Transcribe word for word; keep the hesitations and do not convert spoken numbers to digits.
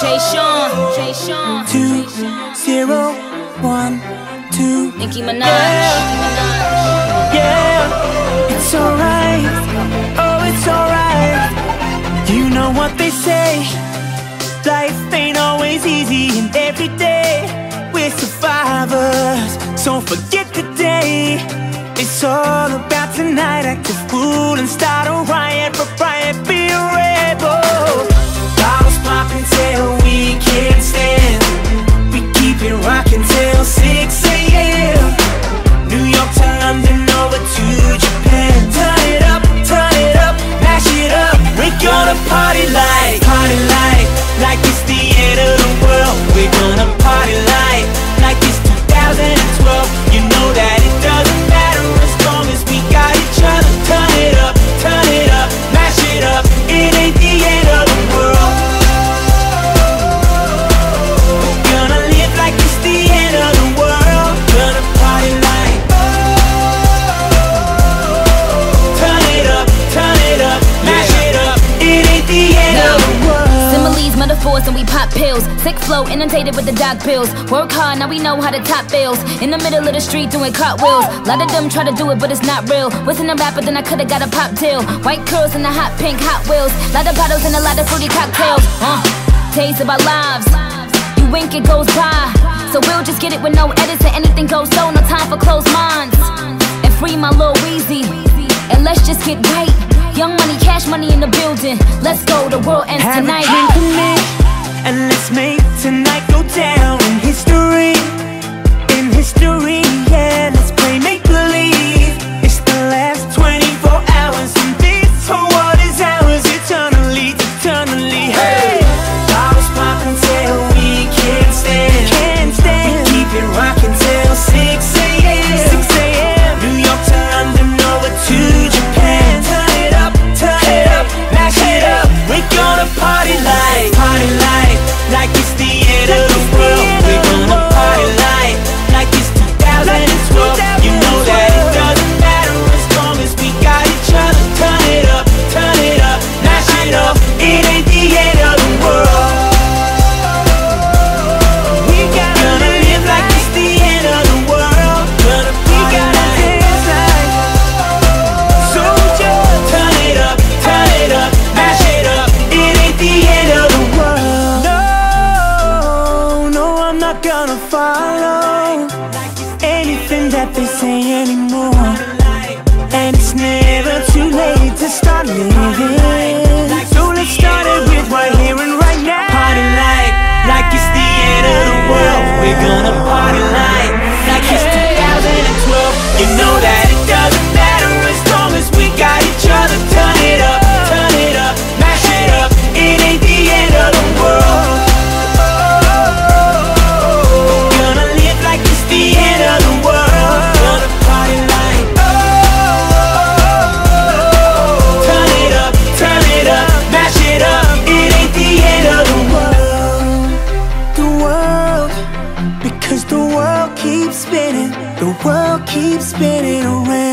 Jay Sean, Jay Sean. Two, zero, one, two. Nicki Minaj. Yeah, yeah. It's alright, oh it's alright. You know what they say, life ain't always easy, and every day we're survivors. So forget the day, it's all about tonight. Act a fool and start a riot, but riot be a rebel. Bottles popping till we can't stand. We keep it rocking till six A M New York to London, over to Japan. Turn it up, turn it up, mash it up. We're gonna party like, party like, like it's the end of the world. We're gonna party like, like it's two thousand twelve. You know that it doesn't matter as long as we got each other. Turn it up, turn it up, mash it up. It ain't the end of the world. We're gonna live like it's the end of the world. Gonna party like, turn it up, turn it up, mash it up. It ain't the end of the world. Similes, metaphors, and we pop pills. Sick flow, inundated with the dog pills. Work hard, now we know how to top bills. In the middle of the street doing cartwheels. Lot of them try to do it, but it's not real. Wasn't a rapper, then I could've got a pop tail. White curls and the hot pink Hot Wheels. Lot of bottles and a lot of fruity cocktails. Uh, taste of our lives. You wink, it goes by. So we'll just get it with no edits, and anything goes so. No time for closed minds. And free my Lil Weezy, and let's just get right. Young money, cash money in the building. Let's go, the world ends Have tonight. a drink with me, and let's make tonight go down in history. In history, yeah, let's play make-believe. It's the last twenty-four hours, and this whole world is ours eternally, eternally. Hey, bottles popping till we can't stand. Can't stand. We keep it rocking till six A M six A M New York to London, over to Japan. Turn it up, turn it up, mash it up. We're gonna party like, party like, like it's the end of the world. We're gonna party like, like it's two thousand twelve. You know that it doesn't matter as long as we got each other. Turn it up, turn it up, mash it up. It ain't the end of the world. We gotta live like it's the end of the world. Gonna party like, so just turn it up, turn it up, mash it up. It ain't the end of the world. No, no, I'm not gonna follow anything that they say anymore. And it's never too late to start living. So let's start it with right here and right now. Party like, like it's the end of the world. We're gonna party like, like it's two thousand twelve. You know that it doesn't matter as long as we got each other. Turn it up, turn it up, mash it up. It ain't the end of the world. We're gonna live like it's the end of the world. Gonna party like, turn it up, turn it up, mash it up. It ain't the end of the world. The world, because the world keeps spinning. The world keeps spinning around.